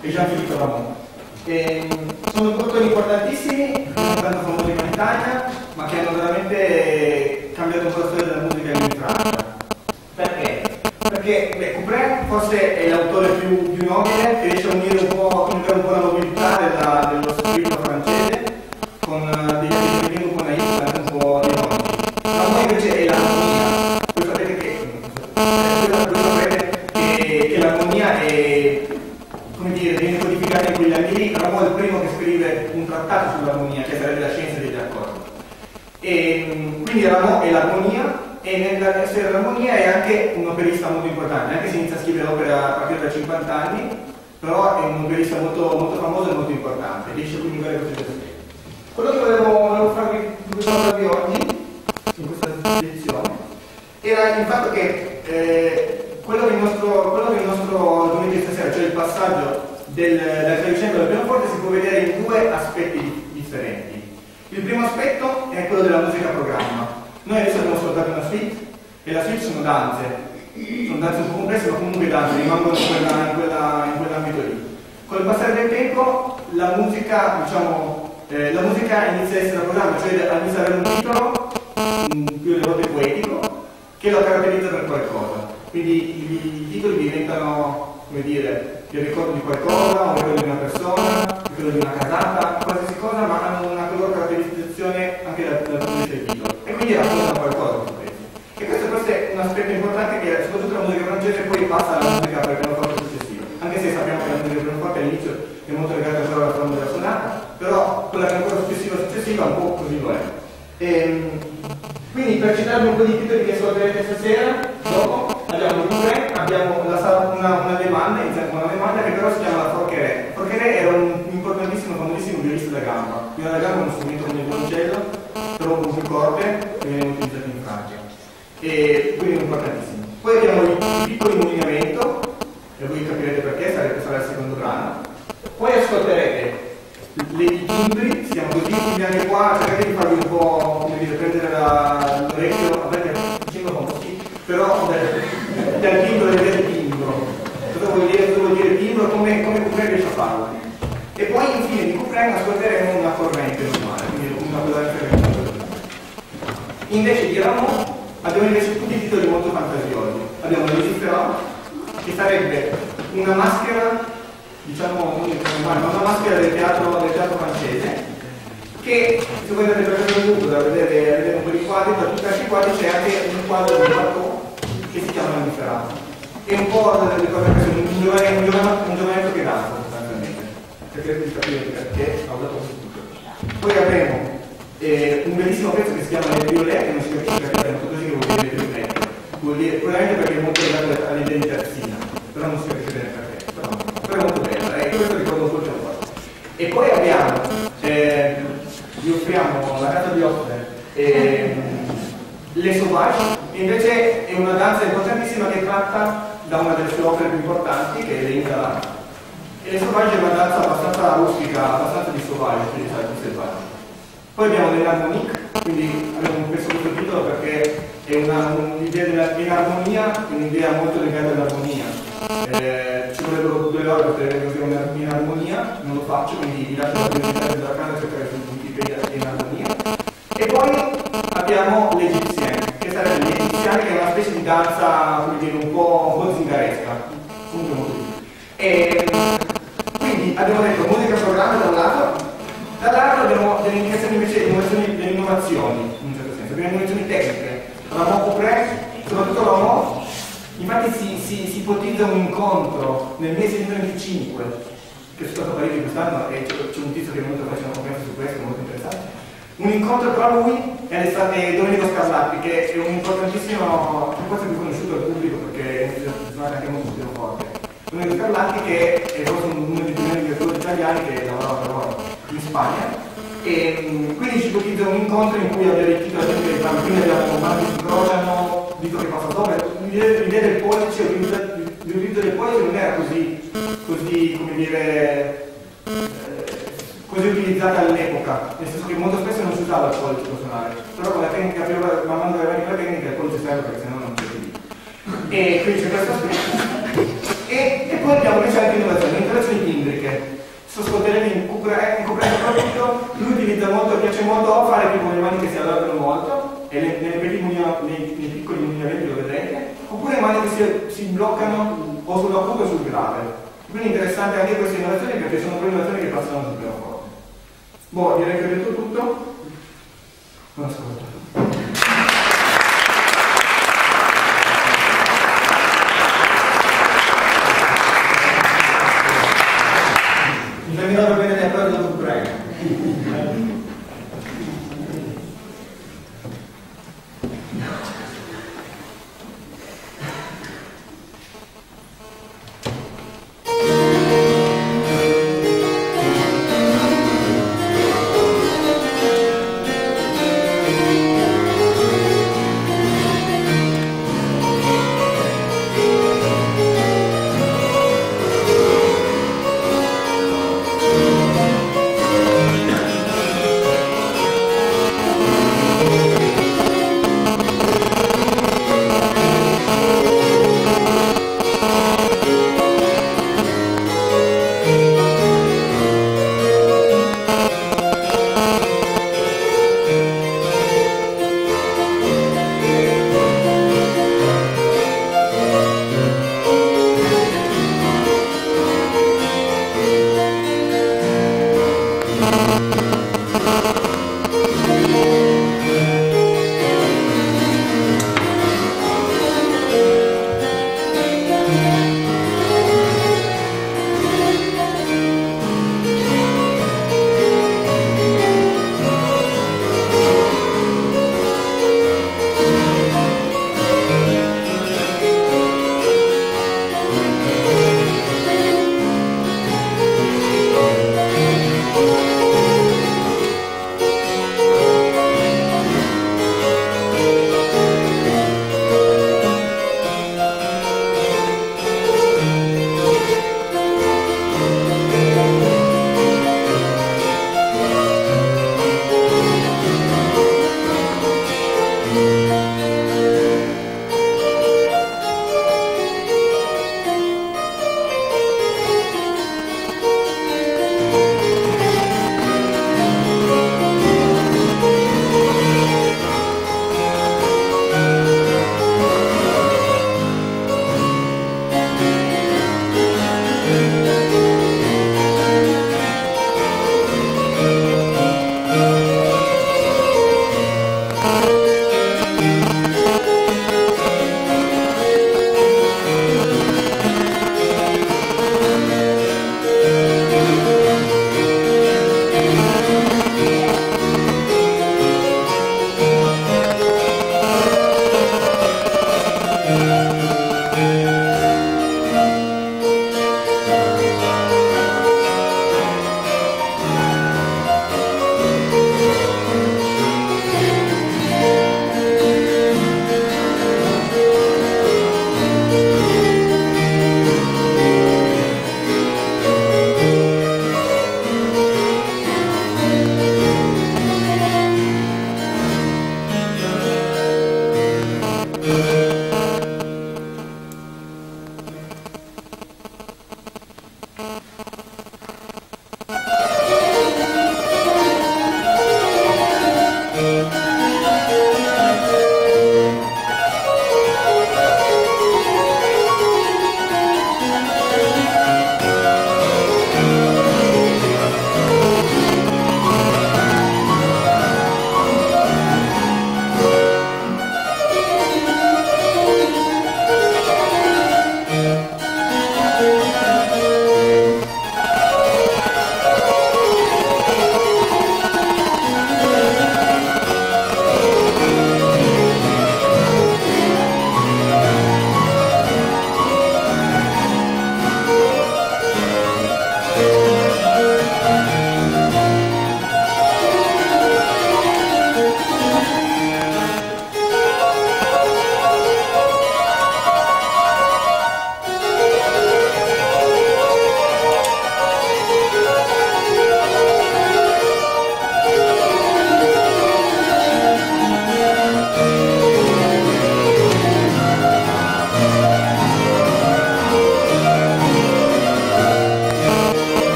e Jean-Philippe Rameau. Sono due autori importantissimi, non tanto famosi in Italia, ma che hanno veramente cambiato un po' la storia della musica in Francia. Perché? Perché Couperin forse è l'autore più nobile, che riesce a unire un po' la nobiltà dello spirito francese con degli atteggiamenti un po' naïvi, anche un po' ironici. Rameau invece è l'armonia. Voi sapete che l'armonia è, come dire, viene codificata in quegli anni lì. Rameau è il primo che scrive un trattato sull'armonia, che sarebbe la scienza degli accordi. E quindi Rameau è l'armonia, e nell'essere l'armonia è anche un operista molto importante, anche se inizia a scrivere opere a partire da 50 anni, però è un operista molto, molto famoso e molto importante, riesce quindi a fare queste cose. Quello che volevo farvi oggi, in questa lezione, era il fatto che quello che il nostro argomento stasera, cioè il passaggio dal clavicembalo al pianoforte, si può vedere in due aspetti differenti. Il primo aspetto è quello della musica a programma. Noi adesso abbiamo ascoltato una suite, e la suite sono danze un po' complesse, ma comunque danze, rimangono in quell'ambito lì. Con il passare del tempo la musica, la musica inizia a essere a programma, cioè inizia ad avere un titolo più alle volte poetico che lo caratterizza per qualcosa. Quindi i titoli diventano, come dire, il ricordo di qualcosa, un ricordo di una persona, il ricordo di una casata, qualsiasi cosa, ma hanno una loro caratterizzazione anche dal punto di vista del titolo. E quindi raccontano qualcosa su questo. E questo forse è un aspetto importante, che soprattutto la musica francese poi passa alla musica per il pianoforte successivo. Anche se sappiamo che la musica per il pianoforte all'inizio è molto legata ancora alla forma della sonata, però quella che è ancora successiva un po' così lo è. Quindi per citarvi un po' di titoli che ascolterete stasera, dopo abbiamo una domanda, iniziamo con una domanda che però si chiama la Forqueray. Forqueray era un importantissimo, famosissimo violista da gamba. Il violino da gamba è uno strumento come il violoncello, però con più corde, che viene utilizzato in Francia. E quindi è importantissimo. Poi abbiamo i piccoli movimento, e voi capirete perché, sarà il secondo brano. Poi ascolterete i timbri, siamo così, quindi anche qua cercate di farvi un po', come dire, prendere l'orecchio, a me il timbro un po' sì, però dal timbro vedete il timbro. Cosa vuol dire timbro, come Couperin riesce a farlo. E poi infine di Couperin ascolteremo una corrente normale, quindi una cosa differente. Invece di Rameau abbiamo invece tutti i titoli molto fantasiosi. Abbiamo Lucifer, che sarebbe una maschera, diciamo, una maschera del teatro francese, che se voi andate per il YouTube a vedere un po' di quadri, tra tutti questi quadri c'è anche un quadro di Marco che si chiama Lucifer. È un po' un giovanetto che danza sostanzialmente. Cercherete di capire perché ho dato questo tutto. Poi avremo un bellissimo pezzo che si chiama Le Violet, che non si capisce perché è così, che vuol dire Le Violet. Vuol dire probabilmente perché è molto legato all'identità terzina, però non si capisce bene perché. Però è molto bella, e questo ricordo un po' il pianoforte. E poi abbiamo, vi offriamo la casa di ospite, Le Sauvage, che invece è una danza importantissima che tratta da una delle sue opere più importanti, che è Le Incarat. E Le Sauvage è una danza abbastanza rustica, abbastanza di sauvage, quindi di selvaggio. Poi abbiamo l'Enharmonique, quindi abbiamo messo questo titolo perché è un'idea dell'enarmonia, un'idea molto legata all'armonia. Ci vorrebbero 2 ore per dire un'armonia, non lo faccio, quindi vi lascio la curiosità della casa, cercare su Wikipedia enarmonia. E poi abbiamo l'Egyptienne, che sarebbe l'Egyptienne, che è una specie di danza, come dire, un po' zingaresca, comunque molto difficile. E quindi abbiamo detto musica programma da un lato. Dall'altro abbiamo delle indicazioni invece delle innovazioni, in un certo senso, abbiamo innovazioni tecniche. Rameau Couperin, soprattutto Rameau, infatti si ipotizza un incontro nel mese di 25, che è stato a Parigi quest'anno, e c'è un tizio che è venuto a fare una conferenza su questo, molto interessante. Un incontro tra lui e Domenico Scarlatti, che è un importantissimo, forse più conosciuto al pubblico perché suona anche molto pianoforte. Domenico Scarlatti, che è forse uno dei più grandi direttori italiani che lavorava per loro in Spagna, e quindi ci ipotizza un incontro in cui abbiamo arricchito la gente dei campini, abbiamo mani che si incrociano, dito che passa sopra. L'idea del pollice, l'utilizzo del pollice non era così, come dire, così utilizzata all'epoca, nel senso che molto spesso non si usava il pollice per suonare, però con la tecnica, man mano che avanti con la tecnica, il pollice serve perché sennò non c'è più. E quindi c'è questo aspetto. E poi abbiamo invece anche innovazioni timbriche. bloccano nei piccoli movimenti, lo vedrete, oppure mani che si bloccano o sulla cupa o sul grave. Quindi è interessante anche queste innovazioni perché sono quelle innovazioni che passano sul pianoforte. Boh, direi che ho detto tutto. Buon ascolto. Mi terminerò bene le parole dopo, prego.